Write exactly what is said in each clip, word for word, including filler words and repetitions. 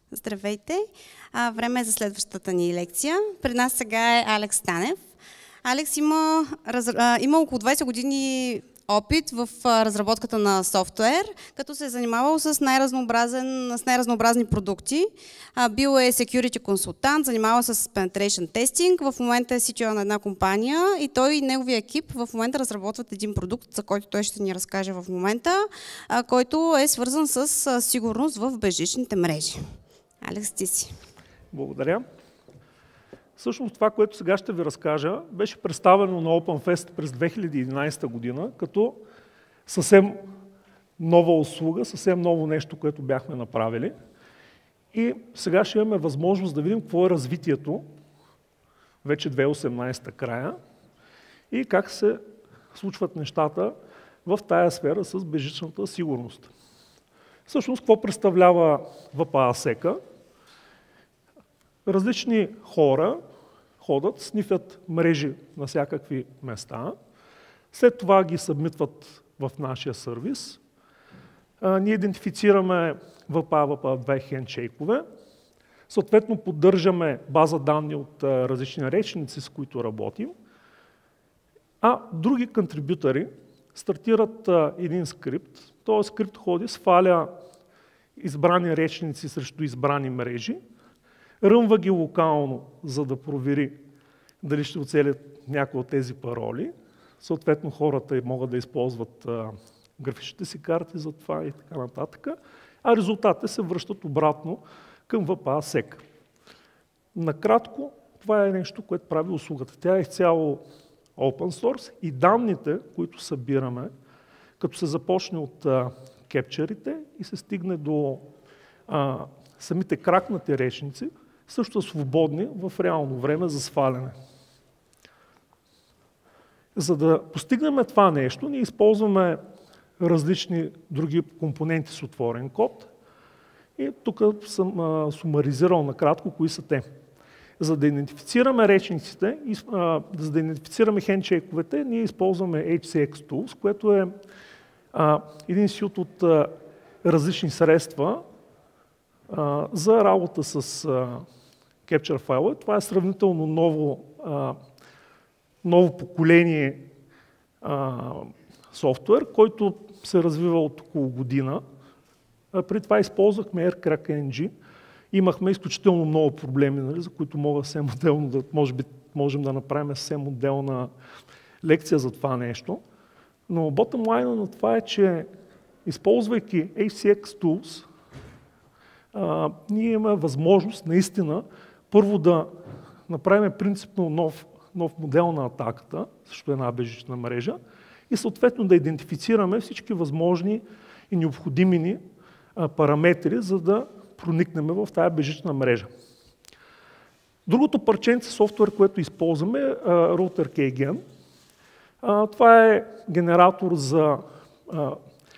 Здравейте! А, време е за следващата ни лекция. Пред нас сега е Алекс Станев. Алекс има, раз, а, има около двайсет години опит в а, разработката на софтуер, като се е занимавал с, най-разнообразен, с най-разнообразни продукти. А, бил е security консултант, занимавал се с penetration testing. В момента е си ти о на една компания и той и неговия екип в момента разработват един продукт, за който той ще ни разкаже в момента, а, който е свързан с а, сигурност в безжичните мрежи. Алекс, ти си. Благодаря. Всъщност това, което сега ще ви разкажа, беше представено на OpenFest през две хиляди и единайсета година, като съвсем нова услуга, съвсем ново нещо, което бяхме направили. И сега ще имаме възможност да видим какво е развитието, вече две хиляди и осемнайсета края, и как се случват нещата в тая сфера с безжичната сигурност. Всъщност, какво представлява ви пи ей-сека? Различни хора ходят, снифят мрежи на всякакви места, след това ги събмитват в нашия сервис. А, ние идентифицираме ви пи ей, ви пи ей два хендшейкове, съответно поддържаме база данни от а, различни речници, с които работим, а други контрибютори стартират а, един скрипт. Този скрипт ходи, сваля избрани речници срещу избрани мрежи, ръмва ги локално, за да провери дали ще оцелят някои от тези пароли. Съответно хората могат да използват а, графичните си карти за това и така нататък, а резултатите се връщат обратно към ви пи ей-сек. Накратко, това е нещо, което прави услугата. Тя е изцяло open source и данните, които събираме, като се започне от а, кепчерите и се стигне до а, самите кракнати речници, също са свободни в реално време за сваляне. За да постигнем това нещо, ние използваме различни други компоненти с отворен код и тук съм а, сумаризирал накратко кои са те. За да идентифицираме речниците, а, за да идентифицираме хендшейковете, ние използваме Ейч Си Екс Tools, което е а, един сют от а, различни средства а, за работа с а, Capture файла. Това е сравнително ново, а, ново поколение а, софтуер, който се развива от около година. А, при това използвахме AirCrackNG. Имахме изключително много проблеми, нали, за които мога съвсем отделно да, може би, можем да направим съвсем отделна лекция за това нещо. Но bottom line на това е, че използвайки Ейч Си Екс Tools, а, ние имаме възможност наистина първо да направим принципно нов, нов модел на атаката, също една безжична мрежа, и съответно да идентифицираме всички възможни и необходими ни а, параметри, за да проникнем в тази безжична мрежа. Другото парченце софтуер, което използваме е RouterKeygen. А, това е генератор за а,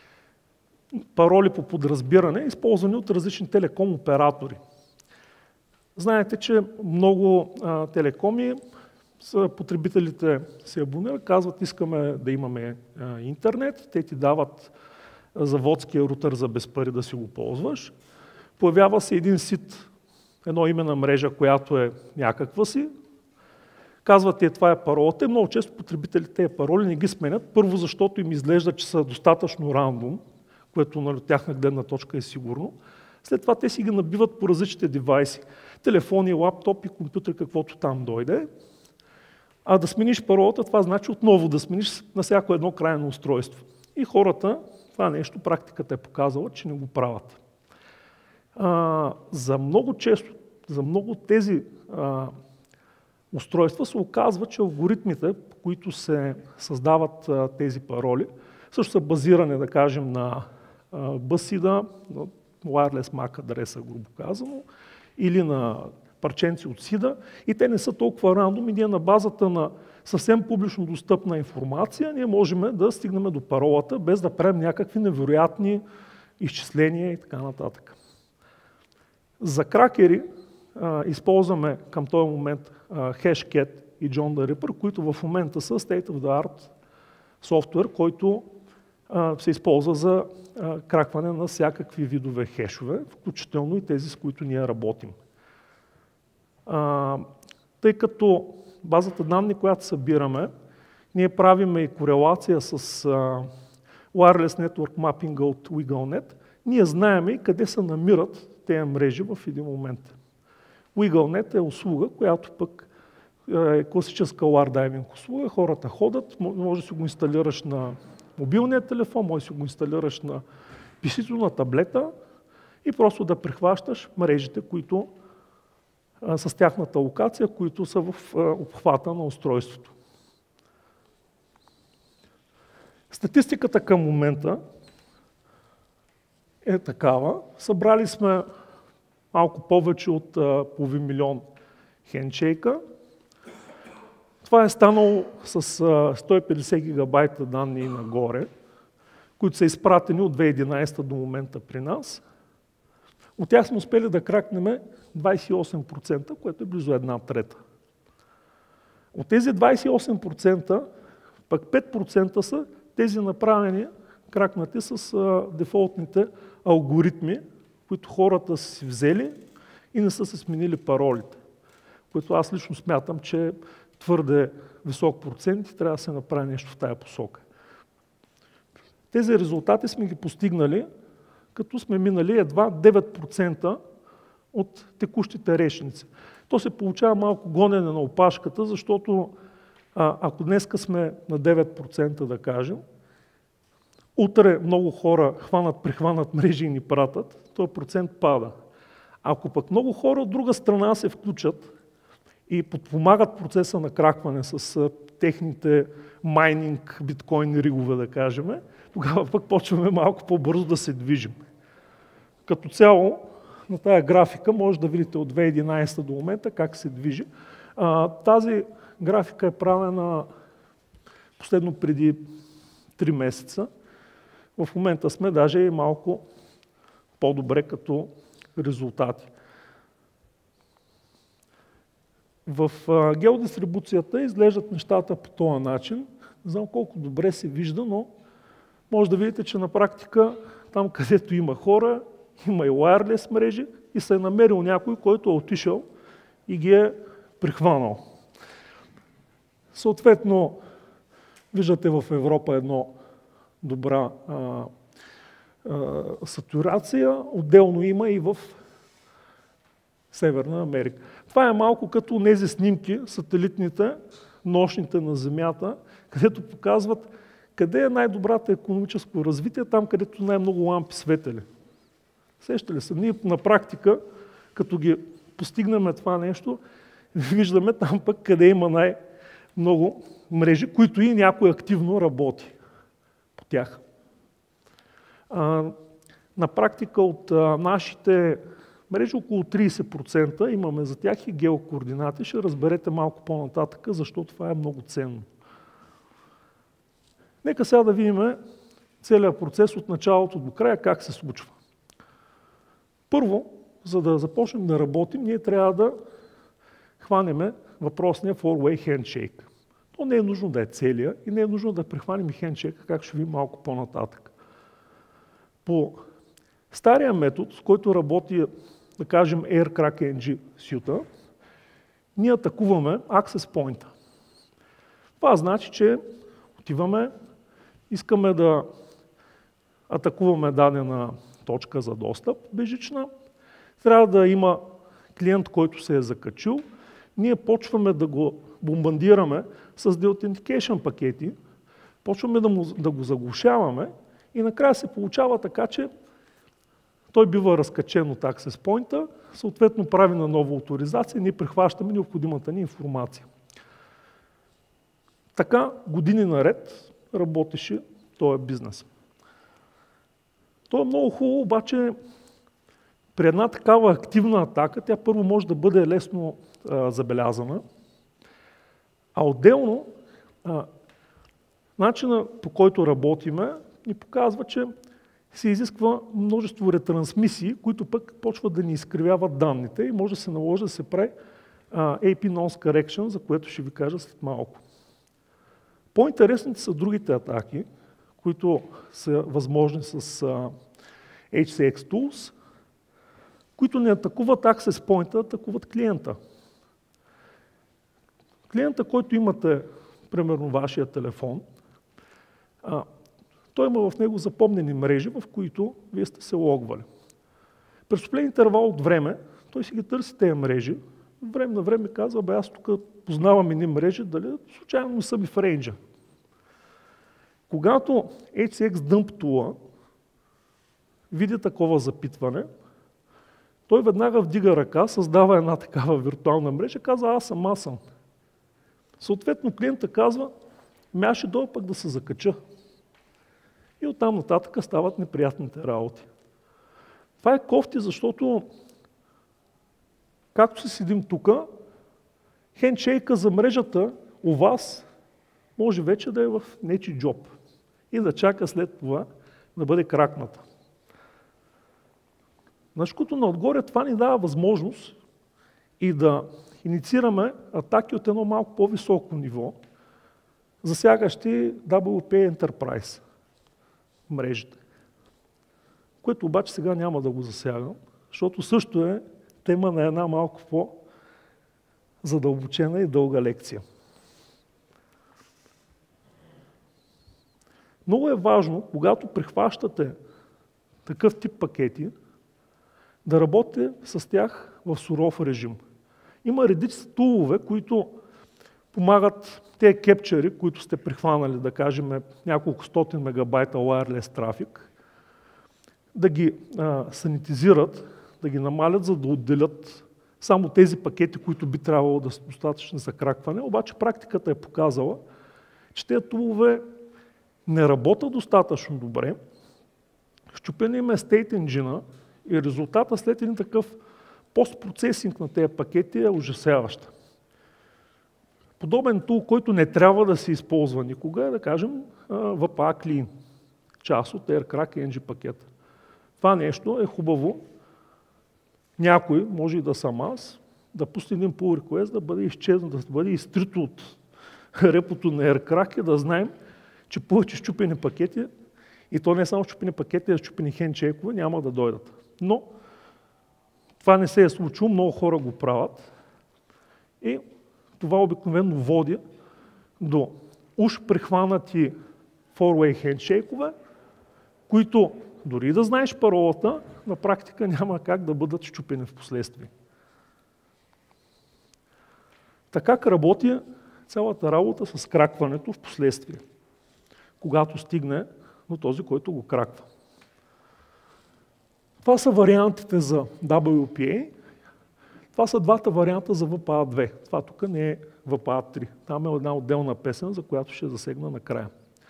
пароли по подразбиране, използвани от различни телеком оператори. Знаете, че много а, телекоми, са, потребителите се абонират, казват, искаме да имаме а, интернет, те ти дават заводския рутер за без пари да си го ползваш. Появява се един сит, едно име на мрежа, която е някаква си. Казват ти, това е паролата. Много често потребителите тези пароли не ги сменят. Първо, защото им изглежда, че са достатъчно рандом, което на тяхна гледна точка е сигурно. След това те си ги набиват по различните девайси. Телефони, лаптопи, компютър, каквото там дойде. А да смениш паролата, това значи отново да смениш на всяко едно крайно устройство. И хората, това нещо, практиката е показала, че не го правят. А, за много често, за много тези а, устройства се оказва, че алгоритмите, по които се създават а, тези пароли, също са базирани, да кажем, на а, бъсида, на wireless MAC адреса, грубо казано, или на парченци от сида, и те не са толкова рандом, и ние на базата на съвсем публично достъпна информация, ние можем да стигнем до паролата, без да правим някакви невероятни изчисления и така нататък. За кракери а, използваме към този момент а, Hashcat и John the Ripper, които в момента са state of the art софтуер, който а, се използва за а, кракване на всякакви видове хешове, включително и тези, с които ние работим. А, тъй като базата данни, която събираме, ние правиме и корелация с а, Wireless Network Mapping от WiggleNet, ние знаем и къде се намират тези мрежи в един момент. WiggleNet е услуга, която пък е класическа Wardiving услуга. Хората ходят, може да си го инсталираш на мобилния телефон, може да си го инсталираш на пи си-то, на таблета и просто да прихващаш мрежите, които а, с тяхната локация, които са в а, обхвата на устройството. Статистиката към момента е такава. Събрали сме малко повече от а, половин милион хендшейка. Това е станало с а, сто и петдесет гигабайта данни нагоре, които са изпратени от две хиляди и единадесета до момента при нас. От тях сме успели да кракнем двадесет и осем процента, което е близо една трета. От тези двадесет и осем процента, пък пет процента са тези направени, кракнати с а, дефолтните алгоритми, които хората са си взели и не са се сменили паролите, което аз лично смятам, че е твърде висок процент и трябва да се направи нещо в тая посока. Тези резултати сме ги постигнали, като сме минали едва девет процента от текущите решници. То се получава малко гонене на опашката, защото а, ако днеска сме на девет процента, да кажем, утре много хора хванат, прихванат мрежи и ни пратят, този процент пада. Ако пък много хора от друга страна се включат и подпомагат процеса на кракване с техните майнинг, биткоин ригове, да кажем, тогава пък почваме малко по-бързо да се движим. Като цяло на тая графика може да видите от две хиляди и единадесета до момента как се движи. А, тази графика е правена последно преди три месеца. В момента сме даже и малко по-добре като резултати. В а, геодистрибуцията изглеждат нещата по този начин. Не знам колко добре се вижда, но може да видите, че на практика там, където има хора, има и wireless мрежи и се е намерил някой, който е отишъл и ги е прихванал. Съответно, виждате в Европа едно добра а, а, сатурация, отделно има и в Северна Америка. Това е малко като тези снимки, сателитните, нощните на Земята, където показват къде е най-добрата економическо развитие, там където най-много лампи светели. Сещали се? Ние на практика, като ги постигнем това нещо, виждаме там пък къде има най-много мрежи, които и някой активно работи по тях. А, на практика от а, нашите мрежи около тридесет процента имаме за тях и геокоординати. Ще разберете малко по-нататък, защото това е много ценно. Нека сега да видим целият процес от началото до края, как се случва. Първо, за да започнем да работим, ние трябва да хванеме въпросния four-way handshake. То не е нужно да е целия и не е нужно да прихванем и handshake, как ще видим малко по-нататък. По стария метод, с който работи, да кажем, AirCrackNG сюта, ние атакуваме access point. Това значи, че отиваме, искаме да атакуваме дадена точка за достъп, бежична. Трябва да има клиент, който се е закачил. Ние почваме да го бомбардираме с deauthentication пакети, почваме да, му, да го заглушаваме и накрая се получава така, че той бива разкачен от access point, съответно прави на нова авторизация и ние прихващаме необходимата ни информация. Така години наред работеше този бизнес. То е много хубаво, обаче при една такава активна атака, тя първо може да бъде лесно а, забелязана, а отделно а, начина, по който работиме, ни показва, че се изисква множество ретрансмисии, които пък почват да ни изкривяват данните и може да се наложи да се прави а, ей пи Nonce Correction, за което ще ви кажа след малко. По-интересните са другите атаки, които са възможни с Ейч Си Екс Tools, които не атакуват Access Point, атакуват клиента. Клиента, който имате, примерно вашия телефон, а, той има в него запомнени мрежи, в които вие сте се логвали. През определен интервал от време, той си ги търси тези мрежи, време на време казва, бе, аз тук познавам едни мрежи, дали случайно не са ми в рейнджа. Когато Ейч Си Екс Dump Tool види такова запитване, той веднага вдига ръка, създава една такава виртуална мрежа, казва, аз съм, аз съм. Съответно клиента казва, ме ще дойда пък да се закача. И оттам нататък стават неприятните работи. Това е кофти, защото както се седим тук, хендшейка за мрежата у вас може вече да е в нечи джоб и да чака след това да бъде кракната. На шкуто наотгоре това ни дава възможност и да инициираме атаки от едно малко по-високо ниво, засягащи дабъл ю пи ей Enterprise мрежите, което обаче сега няма да го засягам, защото също е тема на една малко по-задълбочена и дълга лекция. Много е важно, когато прихващате такъв тип пакети, да работите с тях в суров режим. Има редица тулове, които помагат тези кепчери, които сте прихванали, да кажем, няколко стотин мегабайта wireless трафик, да ги а, санитизират, да ги намалят, за да отделят само тези пакети, които би трябвало да са достатъчни за кракване. Обаче практиката е показала, че тези тулове не работят достатъчно добре. Счупен им е State Engine и резултата след един такъв постпроцесинг на тези пакети е ужасяващ. Подобен тул, който не трябва да се използва никога, е да кажем ви пи ей Clean, част от AirCrack и Ен Джи пакета. Това нещо е хубаво. Някой, може и да съм аз, да пусне един pull request, да бъде изчезнат, да бъде изтрито от репото на AirCrack и да знаем, че повече счупени пакети, и то не е само счупени пакети, а счупени хендшейкове, няма да дойдат. Но това не се е случило, много хора го правят и това обикновено води до уж прихванати four-way хендшейкове, които дори да знаеш паролата, на практика няма как да бъдат счупени в последствие. Така работи цялата работа с кракването в последствие, когато стигне до този, който го краква. Това са вариантите за дабъл ю пи ей. Това са двата варианта за ви пи ей две. Това тук не е ви пи ей три. Там е една отделна песен, за която ще засегна накрая.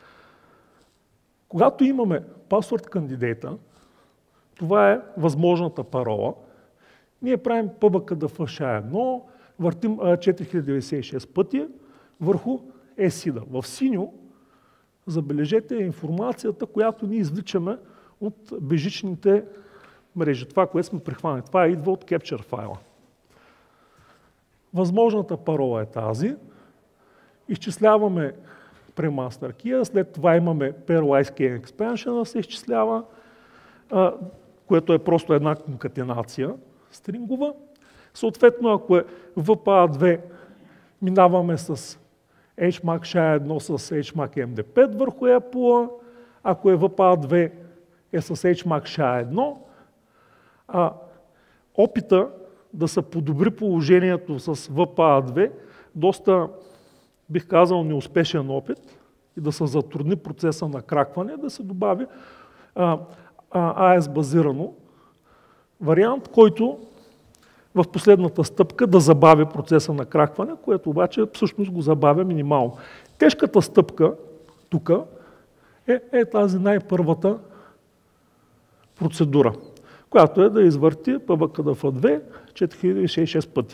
Когато имаме password кандидата, това е възможната парола. Ние правим пъб ей кей ди еф ша едно, въртим четири хиляди деветдесет и шест пъти върху ес ес ай ди. В синьо, забележете, е информацията, която ние извличаме от бежичните мрежи. Това, което сме прихванали. Това идва от Capture файла. Възможната парола е тази. Изчисляваме премастър key, след това имаме pairwise key expansion се изчислява, което е просто една конкатенация стрингова. Съответно, ако е ви пи ей две, минаваме с ейч мак ша едно с ейч мак ем ди пет върху Apple, ако е ви пи ей две е с ейч мак ша едно. А, опита да се подобри положението с ви пи ей две, доста, бих казал, неуспешен опит и да се затрудни процеса на кракване, да се добави а, а, ей ес базирано вариант, който в последната стъпка да забави процеса на кракване, което обаче всъщност го забавя минимално. Тежката стъпка тук е, е тази най-първата процедура, която е да извърти пъб ей кей ди еф две четири хиляди шестдесет и шест пъти.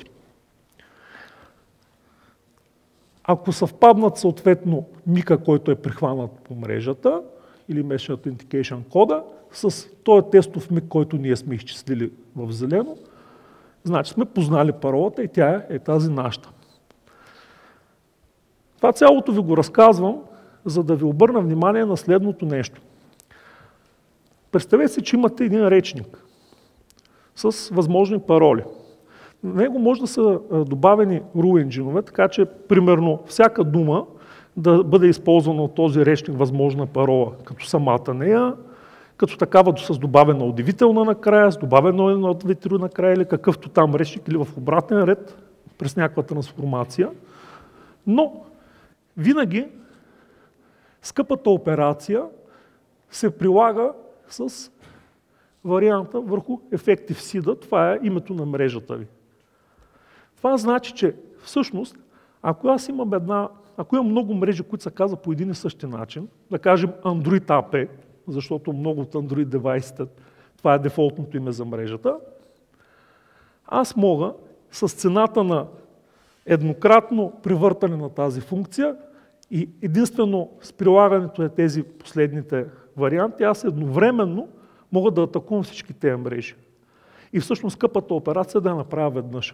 Ако съвпаднат съответно мика, който е прихванат по мрежата, или Mesh Authentication кода, с този тестов мик, който ние сме изчислили в зелено, значи сме познали паролата и тя е тази нашата. Това цялото ви го разказвам, за да ви обърна внимание на следното нещо. Представете си, че имате един речник с възможни пароли. На него може да са добавени rule engine-ове, така че примерно всяка дума да бъде използвана от този речник възможна парола, като самата нея, като такава с добавена удивителна накрая, с добавено едно отвитиро накрая или какъвто там речник, или в обратен ред, през някаква трансформация. Но винаги скъпата операция се прилага с варианта върху Effective seed, това е името на мрежата ви. Това значи, че всъщност, ако аз имам една, ако имам много мрежи, които се казват по един и същи начин, да кажем Android ей пи ай, защото много от Android девайсите, това е дефолтното име за мрежата, аз мога с цената на еднократно превъртане на тази функция и единствено с прилагането на тези последните варианти, аз едновременно мога да атакувам всички тези мрежи. И всъщност скъпата операция да я направя веднъж.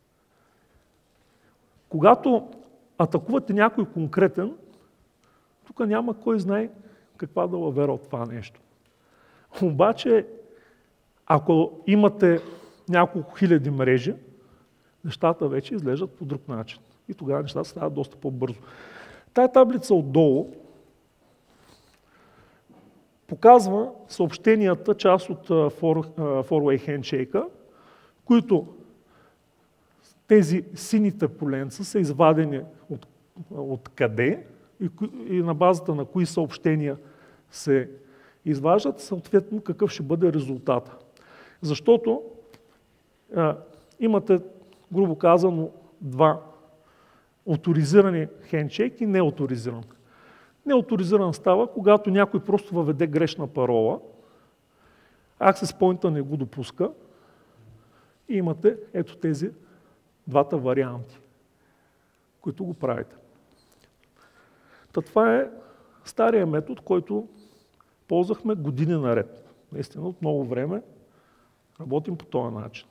Когато атакувате някой конкретен, тук няма кой знае каква да лавера от това нещо. Обаче, ако имате няколко хиляди мрежи, нещата вече изглеждат по друг начин. И тогава нещата стават доста по-бързо. Тая таблица отдолу показва съобщенията, част от four-way handshake-а, които тези сините поленца са извадени от, от къде и, и на базата на кои съобщения се изваждат, съответно какъв ще бъде резултата. Защото а, имате, грубо казано, два оторизирани хендшейк и неоторизиран. Неоторизиран става, когато някой просто въведе грешна парола, access point не го допуска и имате ето тези двата варианти, които го правите. Та това е стария метод, който ползвахме години наред. Наистина от много време работим по този начин.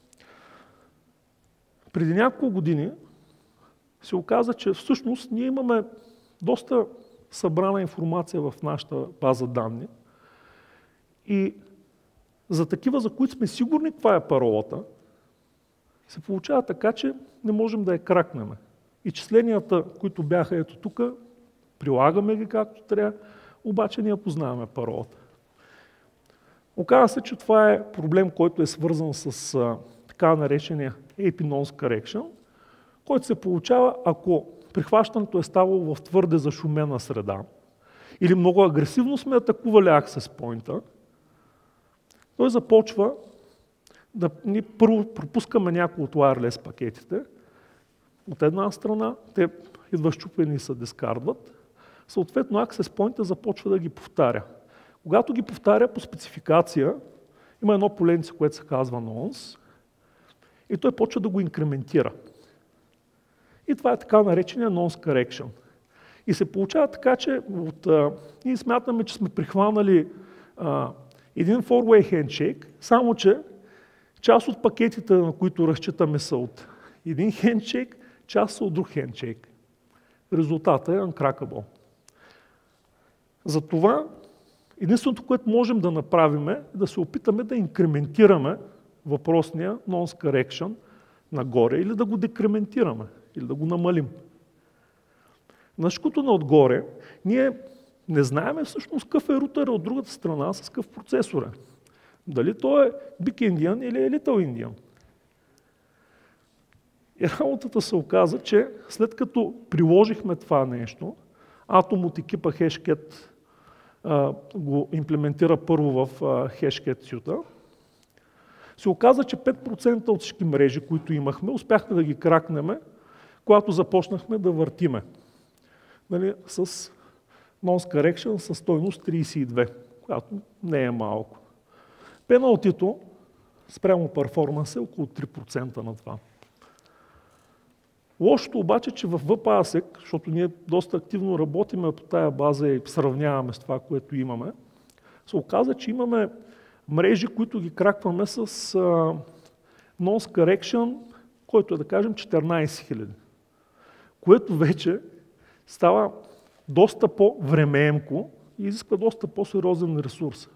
Преди няколко години се оказа, че всъщност ние имаме доста събрана информация в нашата база данни и за такива, за които сме сигурни каква е паролата, се получава така, че не можем да я кракнем. Изчисленията, които бяха ето тук, прилагаме ги както трябва, обаче ние познаваме паролата. Оказва се, че това е проблем, който е свързан с а, така наречения ей пи Nonce Correction, който се получава, ако прихващането е ставало в твърде зашумена среда или много агресивно сме атакували access point-а, той започва да ни първо пропускаме някои от wireless пакетите. От една страна, те идват счупени и се дискардват. Съответно, access point-а започва да ги повтаря. Когато ги повтаря по спецификация, има едно поленце, което се казва nonce, и той почва да го инкрементира. И това е така наречения nonce correction. И се получава така, че от, а, ние смятаме, че сме прихванали а, един four-way handshake, само че част от пакетите, на които разчитаме, са от един хендшейк, част са от друг хендшейк. Резултатът е uncrackable. Затова единственото, което можем да направим е да се опитаме да инкрементираме въпросния nonce correction нагоре или да го декрементираме, или да го намалим. На всичкото на отгоре, ние не знаем всъщност какъв е рутера от другата страна с какъв процесор е. Дали той е Big Indian или е Little Indian. И работата се оказа, че след като приложихме това нещо, Atom от екипа Hashcat а, го имплементира първо в а, Hashcat Suite, се оказа, че пет процента от всички мрежи, които имахме, успяхме да ги кракнем, когато започнахме да въртиме. Нали, с nonce correction със стойност трийсет и две, която не е малко. Пеналтито спрямо перформанс е около три процента на това. Лошото обаче, че в ви пи ей сек, защото ние доста активно работиме по тая база и сравняваме с това, което имаме, се оказа, че имаме мрежи, които ги кракваме с uh, nonce correction, който е да кажем четиринайсет хиляди, което вече става доста по-времеемко и изисква доста по-сериозен ресурс.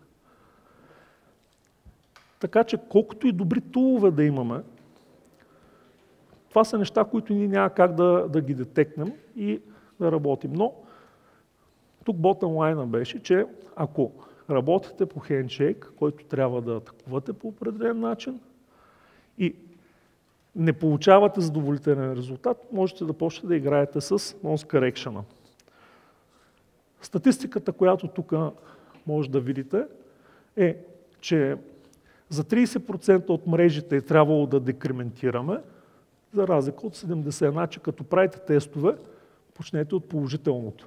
Така че колкото и добри тулове да имаме, това са неща, които ние няма как да, да ги детекнем и да работим. Но тук ботъм лайна беше, че ако работите по хендшейк, който трябва да атакувате по определен начин и не получавате задоволителен резултат, можете да почнете да играете с nonce correction. Статистиката, която тук може да видите, е, че за трийсет процента от мрежите е трябвало да декрементираме, за разлика от седемдесет. Значи, като правите тестове, почнете от положителното.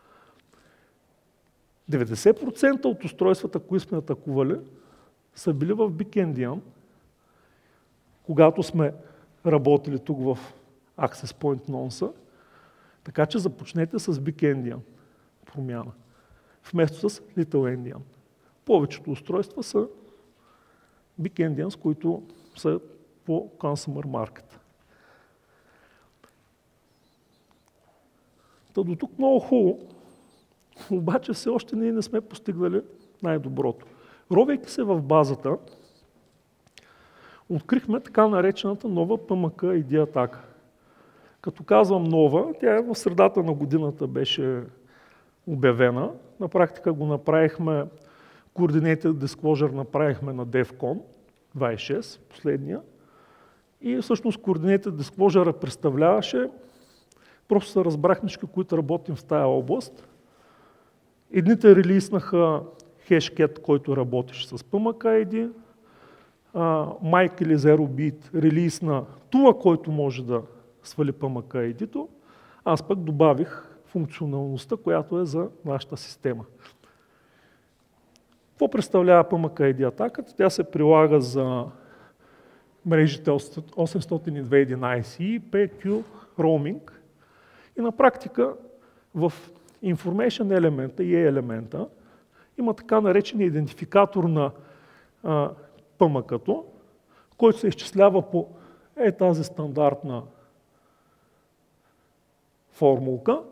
деветдесет процента от устройствата, които сме атакували, са били в Big Endian, когато сме работили тук в Access Point Nonce, така че започнете с Big Endian промяна, вместо с Little Endian. Повечето устройства са Big Endians, които са по Consumer Market. Та до тук много хубаво, обаче все още ние не сме постигнали най-доброто. Ровейки се в базата, открихме така наречената нова Пи Ем Ка ай ди атака. Като казвам нова, тя е в средата на годината беше обявена. На практика го направихме, Coordinated Disclosure направихме на DevCon двайсет и шест, последния. И всъщност Coordinated Disclosure представляваше, просто се разбрахме, които работим в тая област. Едните релизнаха Hashcat, който работеше с Пи Ем Ка ай ди, Mike или ZeroBit релизна тула, който може да свали Пи Ем Ка ай ди-то, аз пък добавих функционалността, която е за нашата система. Какво представлява Пи Ем Ка ай ди атаката? Тя се прилага за мрежите осемстотин и две точка единайсет и, Пи Кю, Roaming. И на практика в Information елемента и E елемента има така наречен идентификатор на а, Пи Ем Ка-то, който се изчислява по е тази стандартна формулка.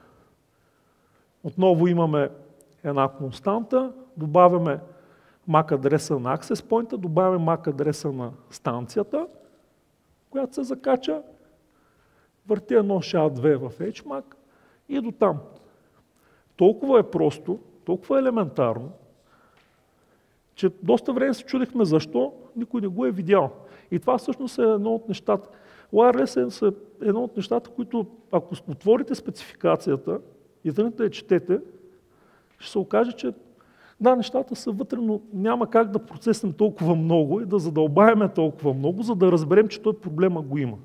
Отново имаме една константа, добавяме мак адреса на Access Point, добавяме мак адреса на станцията, която се закача, върти едно ша две в Ейч Мак и до там. Толкова е просто, толкова е елементарно, че доста време се чудихме защо никой не го е видял. И това всъщност е едно от нещата. Wireless е едно от нещата, които ако отворите спецификацията и тръгнете да четете, ще се окаже, че да, нещата са вътре, но няма как да процеснем толкова много и да задълбаеме толкова много, за да разберем, че той проблема го има.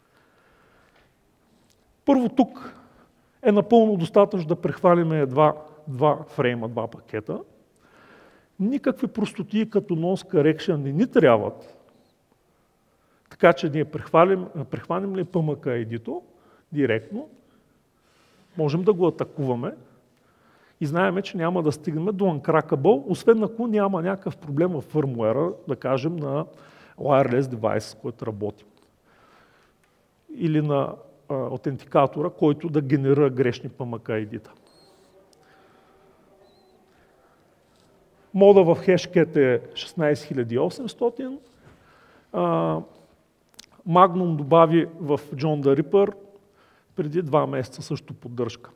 Първо тук е напълно достатъчно да прехвалиме едва два фрейма, два пакета. Никакви простоти като nonce correction не ни трябват. Така че ние прехвалим, прехванем ли Пи Ем Ка ай ди-то директно, можем да го атакуваме и знаем, че няма да стигнем до uncrackable, освен ако няма някакъв проблем в фърмуера, да кажем на wireless device, с който работим. Или на а, аутентикатора, който да генерира грешни Пи Ем Ка ай ди-та. Мода в Hashcat е шестнайсет хиляди и осемстотин. А, Magnum добави в John the Ripper преди два месеца също поддръжка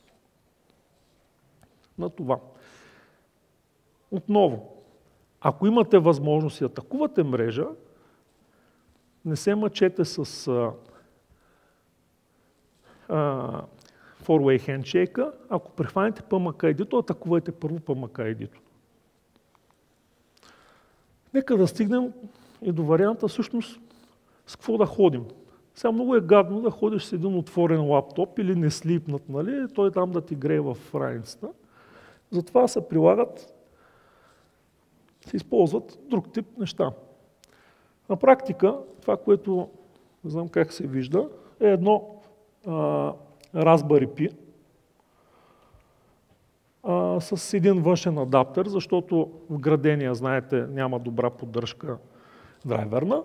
на това. Отново, ако имате възможност и атакувате мрежа, не се мъчете с а, а, four-way handshake-а. Ако прехванете Пи Ем Ка ай ди-то, атакувайте първо Пи Ем Ка ай ди-то. Нека да стигнем и до варианта всъщност с какво да ходим. Сега много е гадно да ходиш с един отворен лаптоп или не слипнат, нали? Той там да ти грее в раницата. Затова се прилагат, се използват друг тип неща. На практика, това, което не знам как се вижда, е едно а, Raspberry Pi а, с един външен адаптер, защото вградения, знаете, няма добра поддръжка драйверна.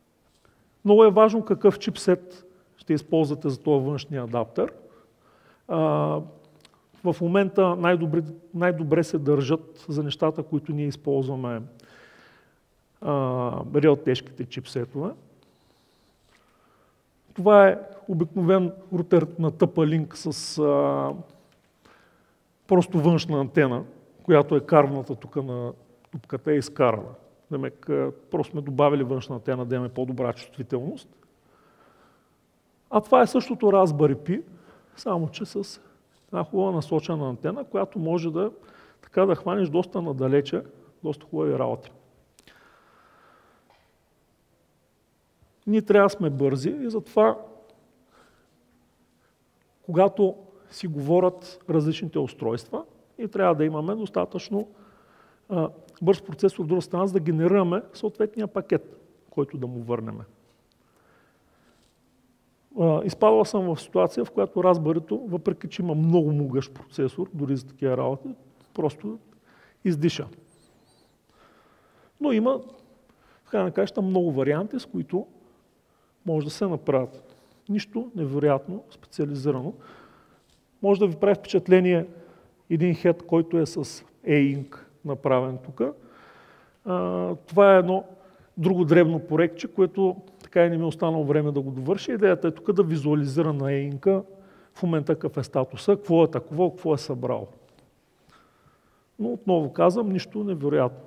Много е важно какъв чипсет ще използвате за този външния адаптер. А, в момента най-добре, най-добре се държат за нещата, които ние използваме, реал тежките чипсетове. Това е обикновен рутер на тъпа линк с а, просто външна антена, която е карвната тук на тупката и изкарана. Демек, просто сме добавили външна антена да имаме по-добра чувствителност. А това е същото Raspberry Pi, само че с една хубава насочена антена, която може да, така да хванеш доста надалече, доста хубави работи. Ние трябва да сме бързи и затова, когато си говорят различните устройства, ние трябва да имаме достатъчно а, бърз процесор, от друга страна, за да генерираме съответния пакет, който да му върнем. Изпадал съм в ситуация, в която Raspberry-то, въпреки че има много могъщ процесор, дори за такива работи, просто издиша. Но има, така да кажа, много варианти, с които може да се направят. Нищо невероятно специализирано. Може да ви прави впечатление един хед, който е с E-Ink направен тук. Това е едно друго дребно проектче, което така и не ми е останало време да го довърши. Идеята е тук да визуализира на E-Ink в момента какъв е статуса, какво е такова, какво е събрал. Но отново казвам, нищо невероятно.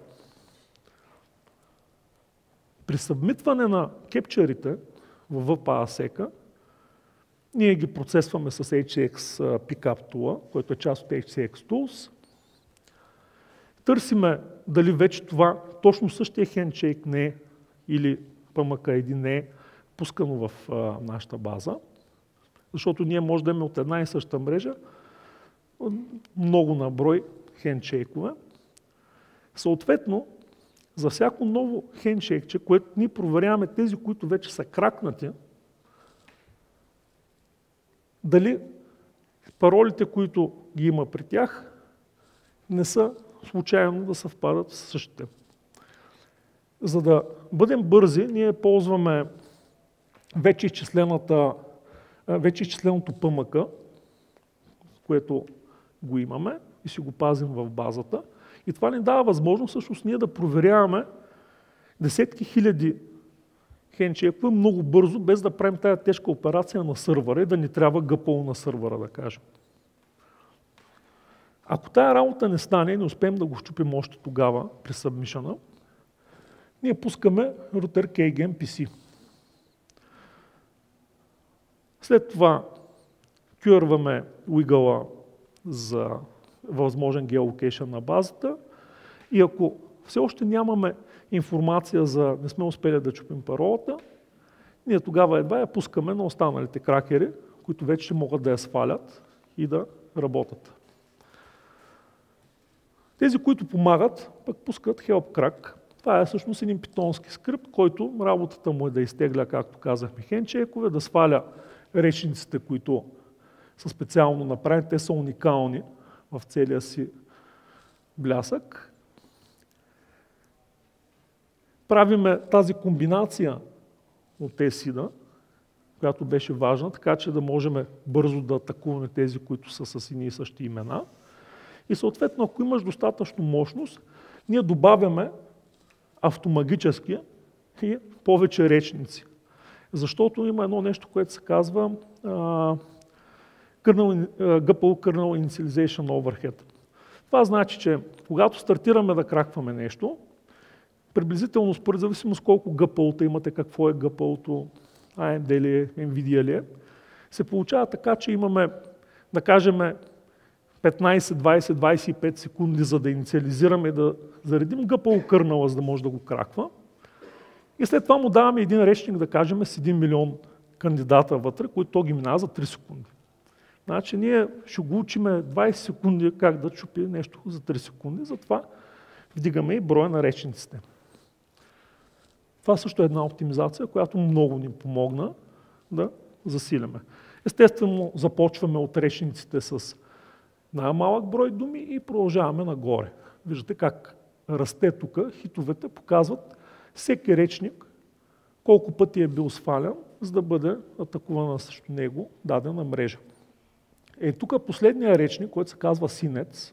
При събмитване на кепчерите в ви пи ей-сека, ние ги процесваме с Ейч Си Екс Pickup Tool, който е част от Ейч Си Екс Tools. Търсиме дали вече това, точно същия хендшейк не е, или Пи Ем Ка ай Ди не е пускано в а, нашата база, защото ние може да имаме от една и съща мрежа много наброй хендшейкове. Съответно, за всяко ново хендшейкче, което ние проверяваме тези, които вече са кракнати, дали паролите, които ги има при тях, не са случайно да съвпадат с същите. За да бъдем бързи, ние ползваме вече изчисленото Пи Ем Ка, което го имаме и си го пазим в базата. И това ни дава възможност всъщност ние да проверяваме десетки хиляди хендшейкове много бързо, без да правим тая тежка операция на сървъра и да ни трябва Джи Пи Ю на сървъра, да кажем. Ако тая работа не стане и не успеем да го щупим още тогава при събмишъна, ние пускаме рутер Кей Джи Ем Пи Си. След това кюърваме уигъла за възможен геолокейшън на базата и ако все още нямаме информация за не сме успели да чупим паролата, ние тогава едва я пускаме на останалите кракери, които вече могат да я свалят и да работят. Тези, които помагат, пък пускат help crack. Това е всъщност един питонски скрипт, който работата му е да изтегля, както казахме, хендшейкове, да сваля речниците, които са специално направени. Те са уникални в целия си блясък. Правиме тази комбинация от есида, която беше важна, така че да можем бързо да атакуваме тези, които са с едни и същи имена. И съответно, ако имаш достатъчно мощност, ние добавяме автомагически и повече речници. Защото има едно нещо, което се казва uh, kernel, uh, Джи Пи Ю Kernel Initialization Overhead. Това значи, че когато стартираме да кракваме нещо, приблизително според зависимост колко Джи Пи Ю-та имате, какво е Джи Пи Ю-то, Ей Ем Ди ли е, Nvidia ли е, се получава така, че имаме, да кажем, петнайсет, двайсет, двайсет и пет секунди, за да инициализираме и да заредим Джи Пи Ю кърнела, за да може да го краква. И след това му даваме един речник, да кажем, с един милион кандидата вътре, които то ги минава за три секунди. Значи ние ще го учиме двайсет секунди как да чупи нещо за три секунди, затова вдигаме и броя на речниците. Това също е една оптимизация, която много ни помогна да засилиме. Естествено, започваме от речниците с най-малък брой думи и продължаваме нагоре. Виждате как расте тук, хитовете показват всеки речник колко пъти е бил свалян, за да бъде атакувана срещу него дадена мрежа. Е, тук последния речник, който се казва Синец,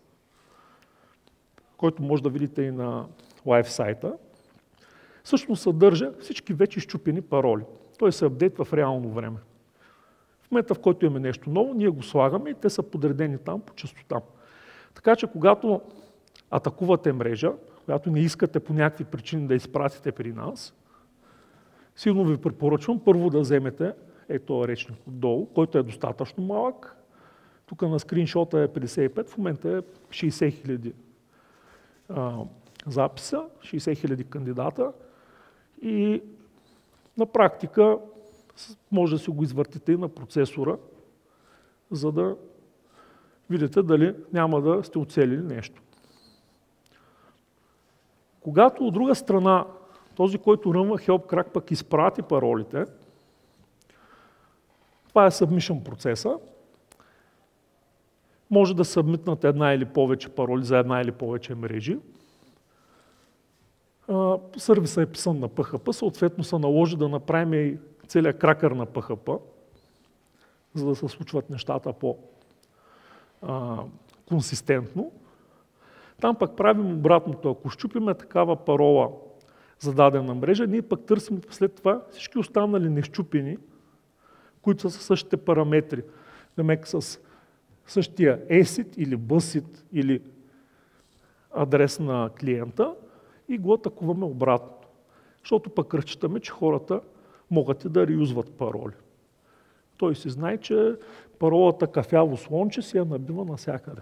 който може да видите и на лайв сайта, всъщност съдържа всички вече изчупени пароли. Той се апдейтва в реално време. В момента, в който имаме нещо ново, ние го слагаме и те са подредени там по честота. Така че, когато атакувате мрежа, която не искате по някакви причини да изпратите при нас, силно ви препоръчвам първо да вземете е този речник отдолу, който е достатъчно малък. Тук на скриншота е петдесет и пет, в момента е шейсет хиляди записа, шейсет хиляди кандидата и на практика може да си го извъртите и на процесора, за да видите дали няма да сте оцелили нещо. Когато от друга страна този, който рънва HelpCrack, пък изпрати паролите, това е submission процеса, може да събмитнат една или повече пароли за една или повече мрежи. Сервисът е писан на Пи Ейч Пи, съответно се наложи да направим и целият кракър на Пи Ейч Пи, за да се случват нещата по-консистентно. Там пък правим обратното. Ако щупиме такава парола за дадена мрежа, ние пък търсим след това всички останали нещупени, които са със същите параметри. Демек с същия ейсид или бъсид или адрес на клиента и го атакуваме обратно. Защото пък разчитаме, че хората могат и да реюзват пароли. Той си знае, че паролата кафяво слонче си я набива навсякъде.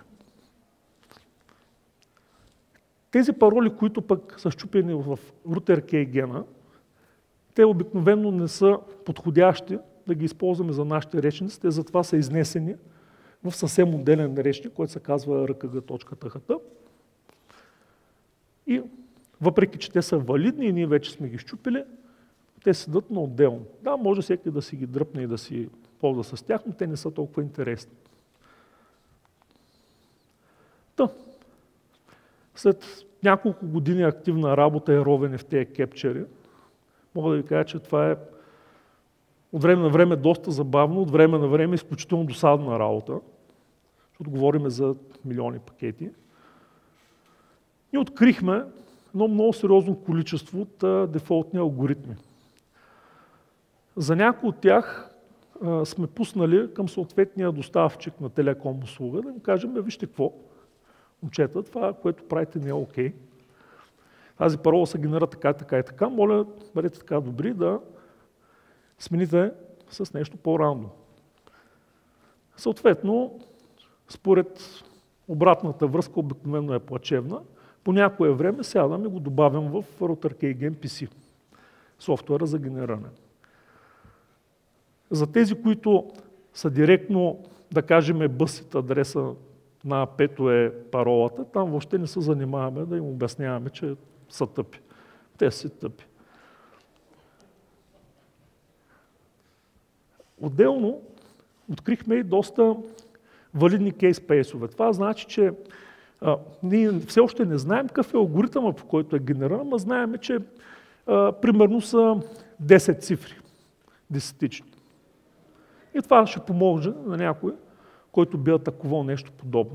Тези пароли, които пък са счупени в рутер кейгена, те обикновено не са подходящи да ги използваме за нашите речници, те затова са изнесени в съвсем отделен речник, който се казва ар кей джи точка ти ейч ти. И въпреки, че те са валидни и ние вече сме ги счупили, те седат на отделно. Да, може всеки да си ги дръпне и да си ползва с тях, но те не са толкова интересни. Та, след няколко години активна работа и ровене в тези кепчери, мога да ви кажа, че това е от време на време доста забавно, от време на време изключително досадна работа, защото говорим за милиони пакети. И открихме едно много сериозно количество от дефолтни алгоритми. За някои от тях а, сме пуснали към съответния доставчик на телеком услуга, да им кажем, вижте какво, момчета, това, което правите, не е окей. Тази парола се генера така, така и така. Моля, бъдете така добри да смените с нещо по-рано. Съответно, според обратната връзка, обикновено е плачевна, по някое време сядам и го добавям в RouterKeygen пи си, софтуера за генериране. За тези, които са директно, да кажем, бъсит адреса на АП-то е паролата, там въобще не се занимаваме да им обясняваме, че са тъпи. Те са тъпи. Отделно открихме и доста валидни кейспейсове. Това значи, че а, ние все още не знаем какъв е алгоритъмът, по който е генериран, а знаем, че а, примерно са десет цифри, десетични. И това ще помогне на някой, който би атакувал нещо подобно.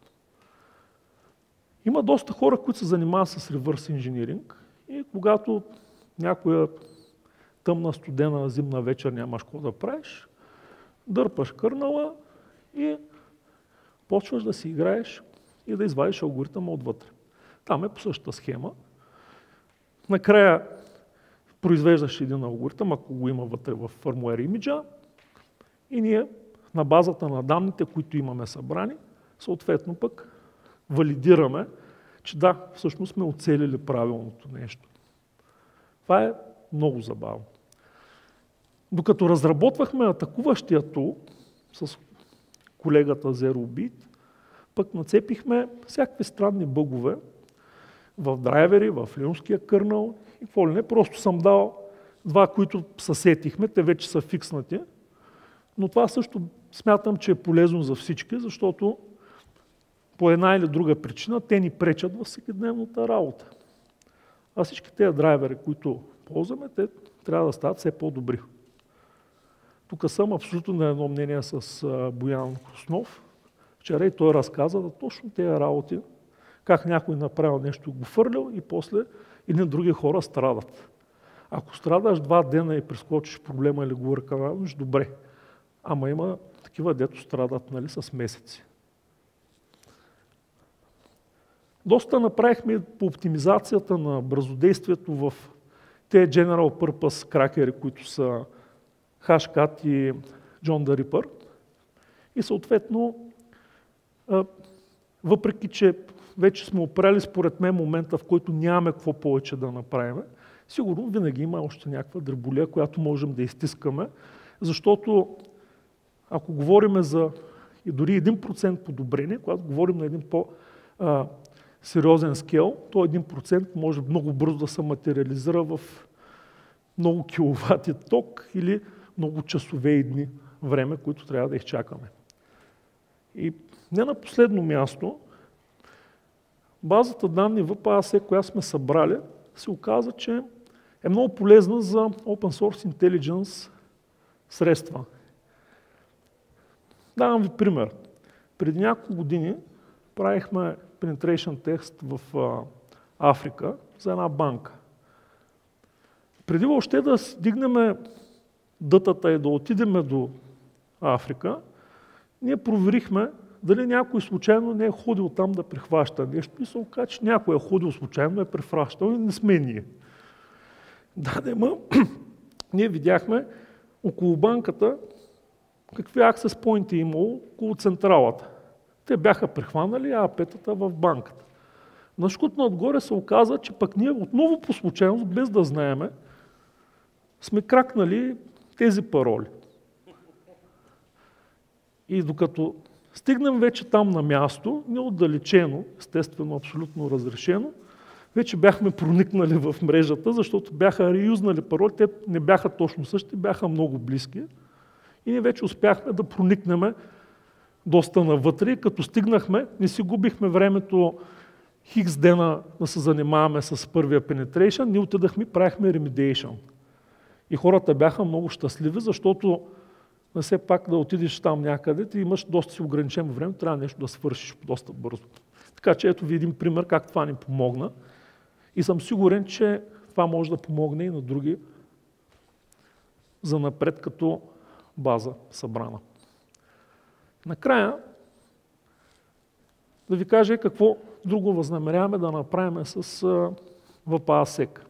Има доста хора, които се занимават с ревърс инжиниринг и когато някоя тъмна, студена, зимна вечер нямаш какво да правиш, дърпаш кърнала и почваш да си играеш и да извадиш алгоритъма отвътре. Там е по същата схема. Накрая произвеждаш един алгоритъм, ако го има вътре в firmware имиджа, и ние на базата на данните, които имаме събрани, съответно пък валидираме, че да, всъщност сме оцелили правилното нещо. Това е много забавно. Докато разработвахме атакуващия тул с колегата ZeroBit, пък нацепихме всякакви странни бъгове в драйвери, в линукския кърнъл и какво ли не. Просто съм дал два, които съсетихме, те вече са фикснати, но това също смятам, че е полезно за всички, защото по една или друга причина те ни пречат във всекидневната работа. А всички тези драйвери, които ползваме, те трябва да стават все по-добри. Тук съм абсолютно на едно мнение с Боян Коснов. Вчера и той разказа да точно тези работи, как някой направил нещо, го фърлял и после едни други хора страдат. Ако страдаш два дена и прескочиш проблема или го ръкаваш, добре. Ама има такива, дето страдат, нали, с месеци. Доста направихме по оптимизацията на бързодействието в тези General Purpose кракери, които са Hashcat и John the Ripper. И съответно, въпреки че вече сме опрели според мен момента, в който нямаме какво повече да направим, сигурно винаги има още някаква дреболия, която можем да изтискаме, защото ако говорим за и дори един процент подобрение, когато говорим на един по-сериозен скел, то един процент може много бързо да се материализира в много киловати ток или много часове и дни време, които трябва да изчакаме. И не на последно място, базата данни ви пи ей ес и, която сме събрали, се оказа, че е много полезна за Open Source Intelligence средства. Давам ви пример. Преди няколко години правихме penetration тест в а, Африка за една банка. Преди въобще да дигнем дътата и да отидем до Африка, ние проверихме дали някой случайно не е ходил там да прихваща нещо и се оказа, че някой е ходил случайно да е прихващал и не сме ние. Да, да, ма, ние видяхме около банката какви аксес поинти е имало около централата. Те бяха прихванали ей пи ай-тата в банката. Нашкото отгоре се оказа, че пък ние отново по случайност, без да знаеме, сме кракнали тези пароли. И докато стигнем вече там на място, неотдалечено, естествено, абсолютно разрешено, вече бяхме проникнали в мрежата, защото бяха реюзнали пароли, те не бяха точно същи, бяха много близки. И ние вече успяхме да проникнем доста навътре. Като стигнахме, не си губихме времето хикс дена да се занимаваме с първия penetration, ние отидахме и правихме remediation. И хората бяха много щастливи, защото на все пак да отидеш там някъде, ти имаш доста си ограничено време, трябва нещо да свършиш доста бързо. Така че ето ви един пример как това ни помогна. И съм сигурен, че това може да помогне и на други за напред като база събрана. Накрая да ви кажа какво друго възнамеряваме да направим с ви пи ей ес и си.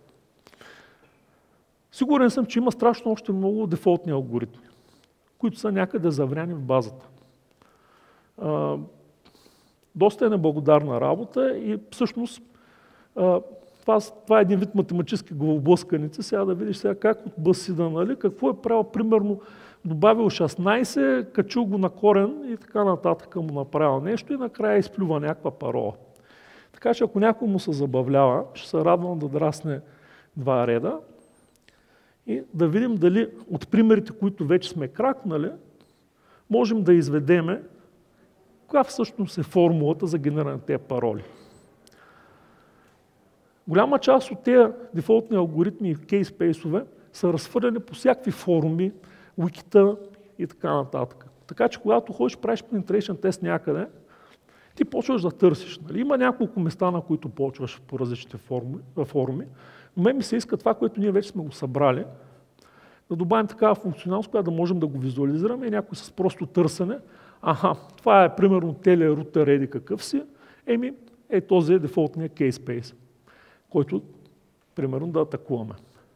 Сигурен съм, че има страшно още много дефолтни алгоритми, които са някъде завряни в базата. А, доста е неблагодарна работа и всъщност а, това, това е един вид математически главоблъсканици. Сега да видиш сега как от бъсида, нали, какво е правил, примерно добавил шестнайсет, качил го на корен и така нататък му направил нещо и накрая изплюва някаква парола. Така че ако някой му се забавлява, ще се радвам да драсне два реда и да видим дали от примерите, които вече сме кракнали, можем да изведеме коя всъщност е формулата за генериране на тези пароли. Голяма част от тези дефолтни алгоритми и кейспейсове са разхвърляни по всякакви форуми, уикита и така нататък. Така че когато ходиш правиш penetration тест някъде, ти почваш да търсиш. Нали? Има няколко места, на които почваш по различните форуми, форуми, но мен ми се иска това, което ние вече сме го събрали, да добавим такава функционалност, която да можем да го визуализираме и някой с просто търсене. Аха, това е примерно телерутер еди какъв си, еми е този е дефолтният кейспейс, който примерно да атакуваме.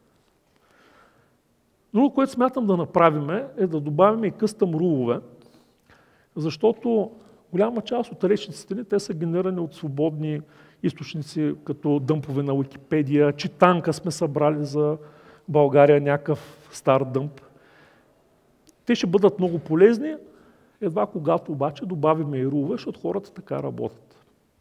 Друго, което смятам да направим е да добавим и къстъм рулове, защото голяма част от речниците ни, те са генерирани от свободни източници, като дъмпове на Уикипедия, читанка сме събрали за България, някакъв стар дъмп. Те ще бъдат много полезни, едва когато обаче добавим и рулове, защото хората така работят.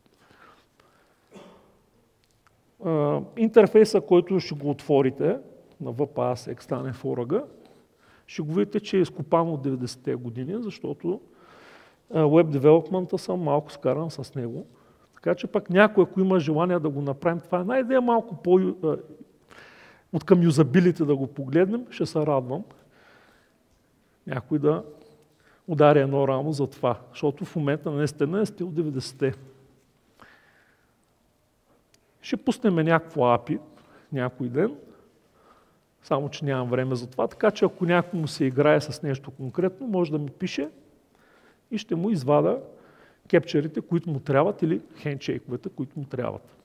Интерфейса, който ще го отворите на ви пи ей ес и си стане форага, ще го видите, че е изкопан от деветдесетте години, защото веб девелопмента съм малко скаран с него. Така че пък някой, ако има желание да го направим, това е една идея малко по от към юзабилите да го погледнем, ще се радвам. някой да удари едно рамо за това, защото в момента наистина е стил деветдесетте. Ще пуснем някакво ей пи ай някой ден, само че нямам време за това, така че ако някой му се играе с нещо конкретно, може да ми пише и ще му извада кепчерите, които му трябват, или хендшейковете, които му трябват.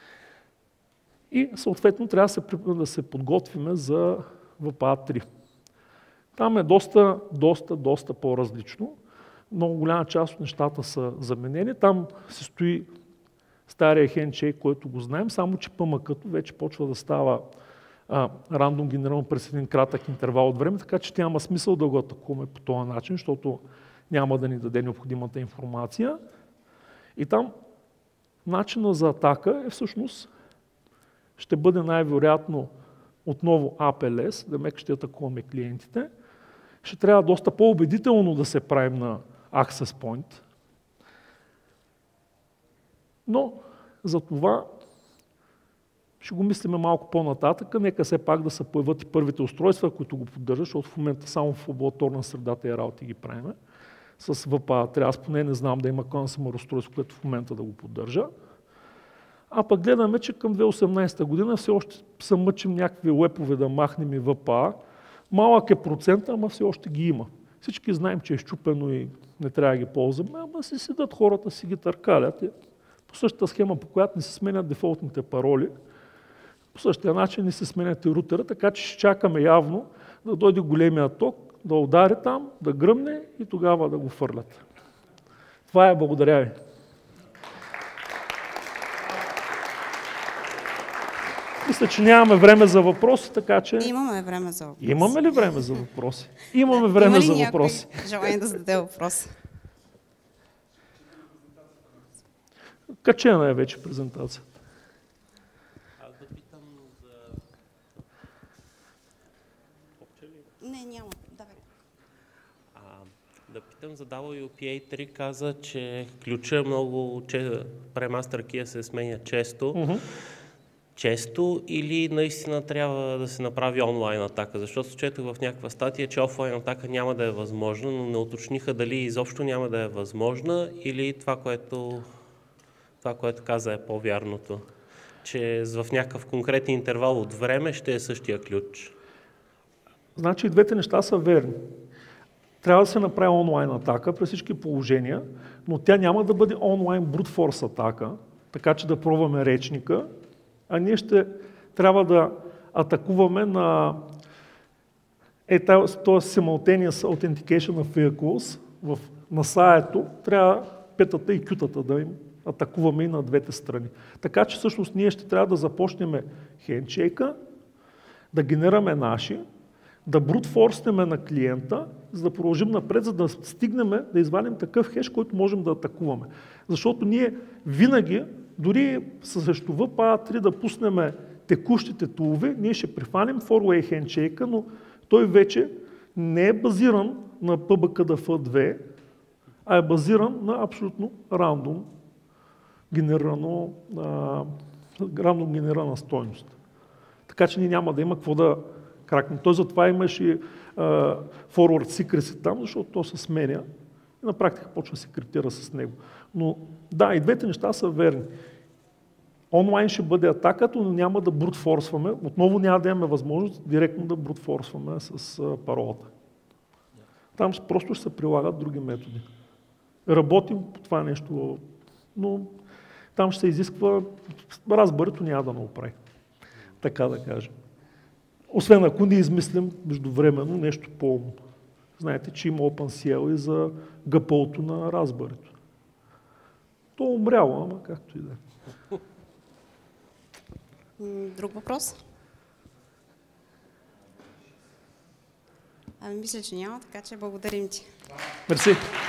И съответно трябва да се, да се подготвиме за ви пи ей три. Там е доста, доста, доста по-различно. Много голяма част от нещата са заменени. Там се стои стария хендшейк, който го знаем, само че пи ем ей-като вече почва да става а, рандом генериран през един кратък интервал от време, така че няма смисъл да го атакуваме по този начин, защото няма да ни даде необходимата информация. И там начинът за атака е всъщност ще бъде най-вероятно отново ей пи ел ес, да мек ще атакуваме клиентите. Ще трябва доста по-убедително да се правим на Access Point. Но за това ще го мислиме малко по-нататък. Нека все пак да се появят и първите устройства, които го поддържат, защото в момента само в лабораторна среда тези работи ги правим. С ви пи ей три, аз поне не знам да има консумер устройство, което в момента да го поддържа. А пък гледаме, че към две хиляди и осемнадесета година все още се мъчим някакви уепове да махнем и ви пи ей. Малък е процента, ама все още ги има. Всички знаем, че е щупено и не трябва да ги ползваме, ама си седат хората, си ги търкалят. По същата схема, по която не се сменят дефолтните пароли, по същия начин не се сменят и рутера, така че ще чакаме явно да дойде големия ток, да удари там, да гръмне и тогава да го фърлят. Това е, благодаря ви. Мисля, че нямаме време за въпроси, така че... Имаме време за въпроси. Имаме ли време за въпроси? Имаме време за въпроси. Има ли желание да зададе въпрос? Качена е вече презентацията. Аз да питам за... Не, няма. Давай. А, да питам за дабъл ю пи ей три, каза, че ключа много... че премастър кия се сменя често. Uh-huh. Често или наистина трябва да се направи онлайн атака? Защото четох в някаква статия, че офлайн атака няма да е възможна, но не уточниха дали изобщо няма да е възможна или това, което, това, което каза е по-вярното. Че в някакъв конкретен интервал от време ще е същия ключ. Значи двете неща са верни. Трябва да се направи онлайн атака при всички положения, но тя няма да бъде онлайн brute force атака, така че да пробваме речника, а ние ще трябва да атакуваме на е, т.е. Simultaneous Authentication of Vehicles в, на саето, трябва петата и кютата да им атакуваме и на двете страни. Така че всъщност ние ще трябва да започнем хендшейка, да генерираме наши, да брутфорснеме на клиента, за да продължим напред, за да стигнем да извадим такъв хеш, който можем да атакуваме. Защото ние винаги, дори срещу ви пи ей три да пуснем текущите тулове, ние ще прихванем four-way хендшейка, но той вече не е базиран на пи би кей ди еф две, а е базиран на абсолютно рандом генерирано, а, рандом генерирана стойност. Така че ние няма да има какво да кракнем. Той затова имаш и а, forward secrecy там, защото то се сменя и на практика почва да се криптира с него. Но да, и двете неща са верни. Онлайн ще бъде атаката, но няма да брутфорсваме. Отново няма да имаме възможност директно да брутфорсваме с а, паролата. Там просто ще се прилагат други методи. Работим по това нещо, но там ще се изисква, разбърето няма да направи. Така да кажем. Освен ако не измислим междувременно нещо по-умно. Знаете, че има OpenCL и за джи пи ю-то на Raspberry. То е умряло, ама както и да е. Друг въпрос? Ами мисля, че няма, така че благодарим ти. Мерси.